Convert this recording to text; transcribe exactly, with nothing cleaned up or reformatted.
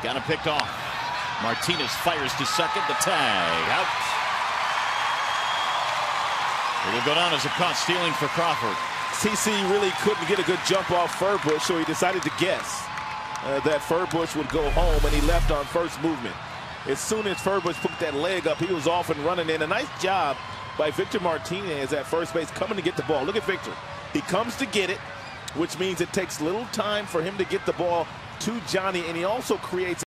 Got him picked off. Martinez fires to second. The tag out. It'll go down as a caught stealing for Crawford. C C really couldn't get a good jump off Furbush, so he decided to guess uh, that Furbush would go home, and he left on first movement. As soon as Furbush put that leg up, he was off and running in. A nice job by Victor Martinez at first base coming to get the ball. Look at Victor. He comes to get it, which means it takes little time for him to get the ball to Johnny, and he also creates